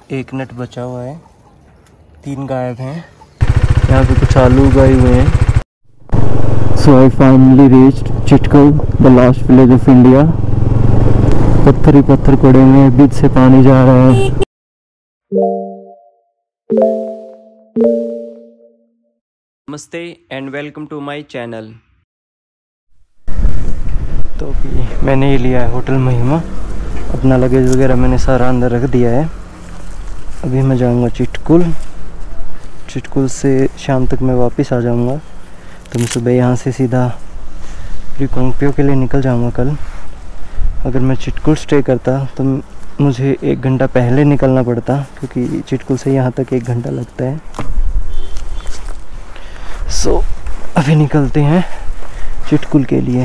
एक नट बचा हुआ है, 3 गायब हैं। यहाँ पे कुछ आलू उगाए हुए हैं। So I finally reached Chitkul, the last village of India. पत्थर ही पत्थर पड़े हुए हैं, बीच से पानी जा रहा है। नमस्ते and welcome to my channel. तो अभी मैंने ये लिया है होटल महिमा। अपना लगेज वगैरह मैंने सारा अंदर रख दिया है। अभी मैं जाऊंगा चिटकुल से शाम तक मैं वापस आ जाऊंगा। तो मैं सुबह यहाँ से सीधा रिकांगपिओ के लिए निकल जाऊंगा कल। अगर मैं चिटकुल स्टे करता तो मुझे 1 घंटा पहले निकलना पड़ता, क्योंकि चिटकुल से यहाँ तक 1 घंटा लगता है। सो अभी निकलते हैं चिटकुल के लिए।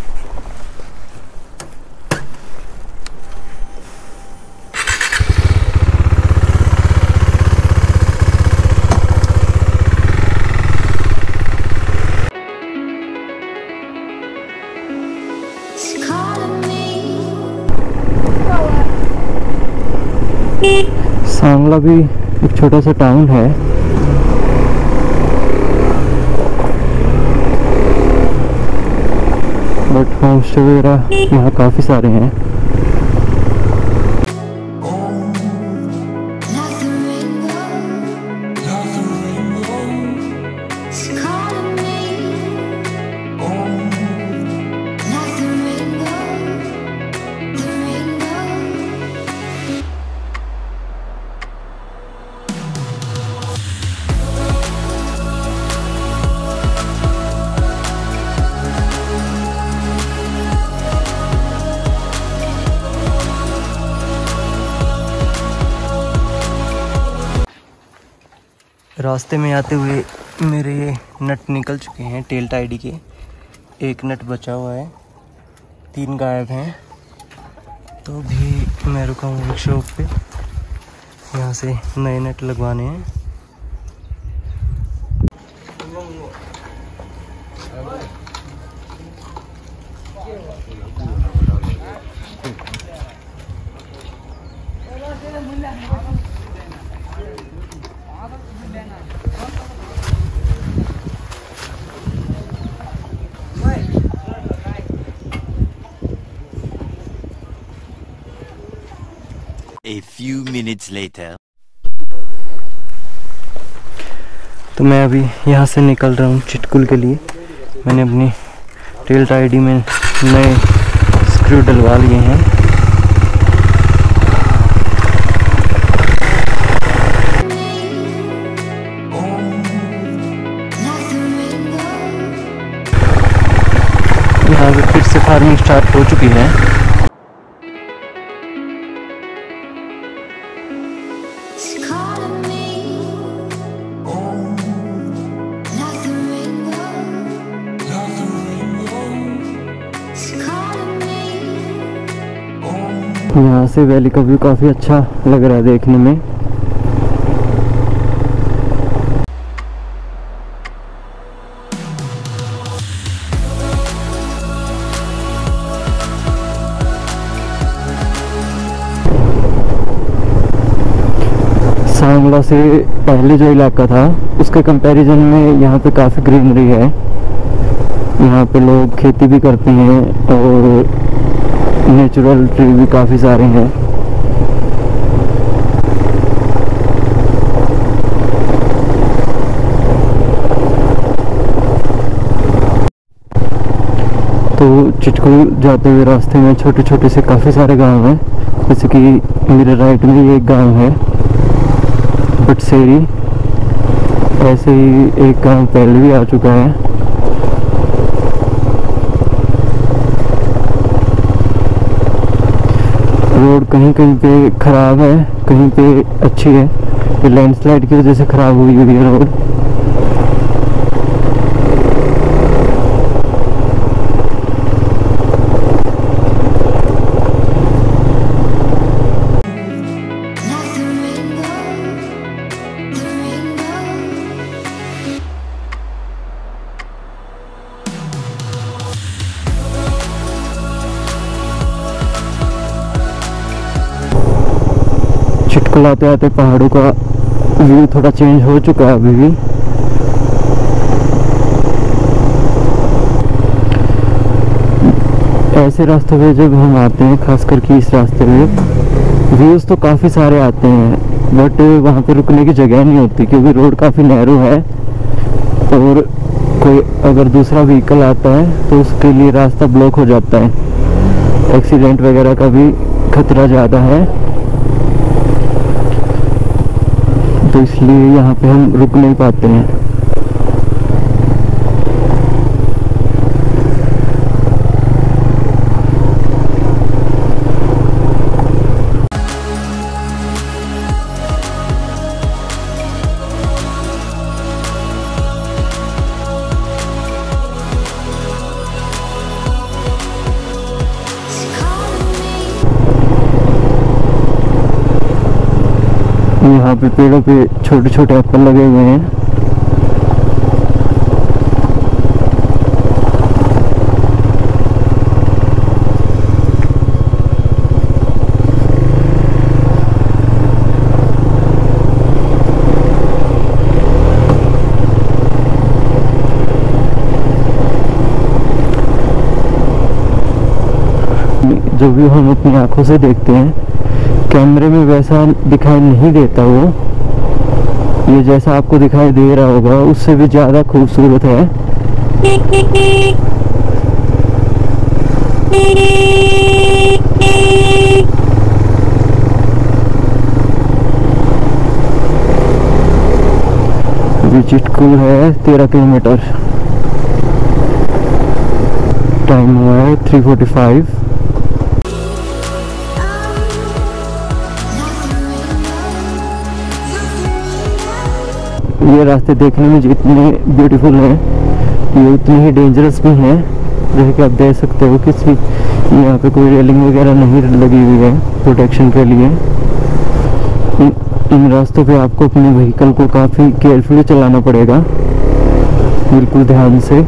सांगला भी एक छोटा सा टाउन है। बट होम स्टे वगैरह यहाँ काफ़ी सारे हैं। रास्ते में आते हुए मेरे ये नट निकल चुके हैं टेल टाइडी के। 1 नट बचा हुआ है, 3 गायब हैं। तो अभी मैं रुका हूँ एक शॉप पे, यहाँ से नए नट लगवाने हैं। A few minutes later. तो मैं अभी यहाँ से निकल रहा हूँ चिटकुल के लिए। मैंने अपनी टेल टाइडी में नए स्क्रू डलवा लिए हैं। यहाँ पे फिर से फार्मिंग स्टार्ट हो चुकी है। यहाँ से वैली का व्यू काफ़ी अच्छा लग रहा है देखने में। सांगला से पहले जो इलाका था उसके कंपैरिजन में यहाँ पे काफ़ी ग्रीनरी है। यहाँ पे लोग खेती भी करते हैं और नेचुरल ट्री भी काफ़ी सारे हैं। तो चिटकुल जाते हुए रास्ते में छोटे छोटे से काफ़ी सारे गांव हैं। जैसे कि मेरे राइट में ये एक गांव है बटसेरी। ऐसे ही एक गांव पहले भी आ चुका है। रोड कहीं कहीं पे ख़राब है, कहीं पे अच्छी है। ये लैंडस्लाइड की वजह से ख़राब हुई हुई है रोड। चिटकुल आते आते पहाड़ों का व्यू थोड़ा चेंज हो चुका है अभी भी। ऐसे रास्तों पे जब हम आते हैं, खास करके इस रास्ते में व्यूज़ तो काफ़ी सारे आते हैं, बट वहाँ पे रुकने की जगह नहीं होती क्योंकि रोड काफ़ी नैरो है और कोई अगर दूसरा व्हीकल आता है तो उसके लिए रास्ता ब्लॉक हो जाता है। एक्सीडेंट वगैरह का भी खतरा ज़्यादा है, तो इसलिए यहाँ पे हम रुक नहीं पाते हैं। यहाँ पे पेड़ों पे छोटे छोटे एप्पल लगे हुए हैं। जो भी हम अपनी आंखों से देखते हैं कैमरे में वैसा दिखाई नहीं देता, वो ये जैसा आपको दिखाई दे रहा होगा उससे भी ज़्यादा खूबसूरत है। ये चिटकुल है 13 किलोमीटर, टाइम हुआ है 3:45। ये रास्ते देखने में जितने ब्यूटीफुल हैं ये उतनी ही डेंजरस भी हैं। जैसे कि आप देख सकते हो किसी यहाँ पे कोई रेलिंग वगैरह नहीं लगी हुई है प्रोटेक्शन के लिए। इन रास्तों पे आपको अपने व्हीकल को काफ़ी केयरफुली चलाना पड़ेगा, बिल्कुल ध्यान से।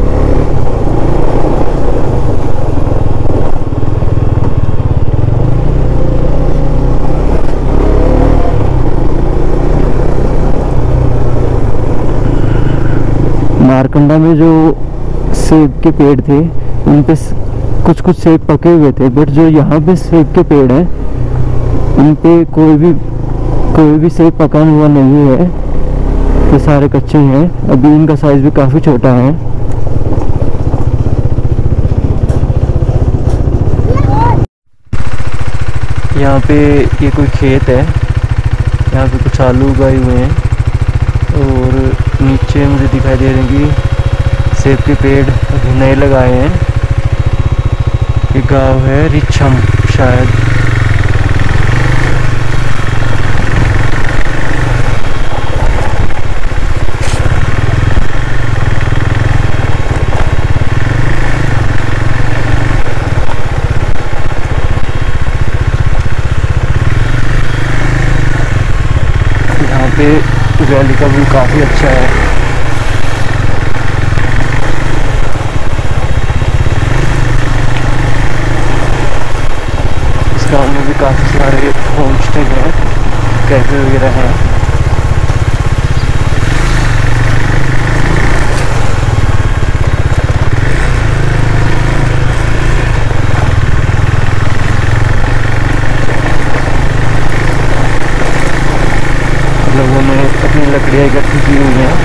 मारकंडा में जो सेब के पेड़ थे उन पे कुछ कुछ सेब पके हुए थे, बट जो यहाँ पे सेब के पेड़ हैं उन पे कोई भी सेब पका हुआ नहीं है, ये सारे कच्चे हैं। अभी इनका साइज भी काफ़ी छोटा है। यहाँ पे ये कोई खेत है, यहाँ पे कुछ आलू उगाए हुए हैं और नीचे मुझे दिखाई दे रहे हैं कि सेब के पेड़ अभी नए लगाए हैं। ये गांव है रिछम शायद। यहाँ पे वैली का व्यू काफ़ी अच्छा है। इस गाँव में भी काफ़ी सारे होम स्टे हैं, कैफे वगैरह हैं। लोगों ने अपनी लकड़ियाँ इकट्ठी की हुई हैं।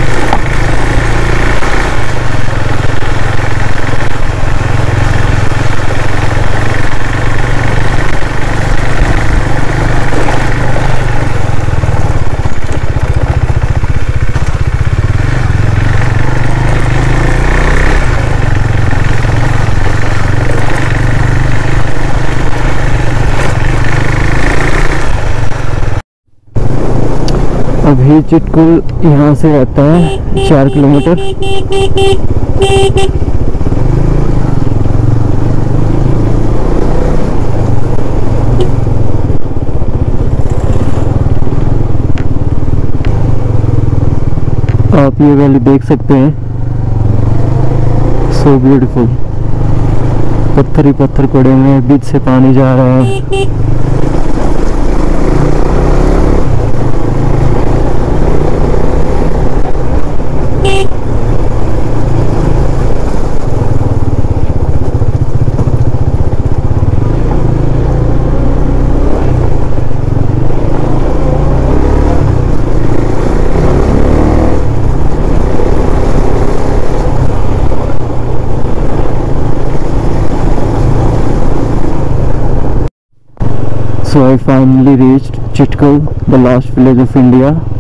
अभी चिटकुल यहाँ से रहता है 4 किलोमीटर। आप ये वैली देख सकते हैं, सो ब्यूटीफुल। पत्थर ही पत्थर पड़े हुए हैं, बीच से पानी जा रहा है। So I finally reached Chitkal, the last village of India.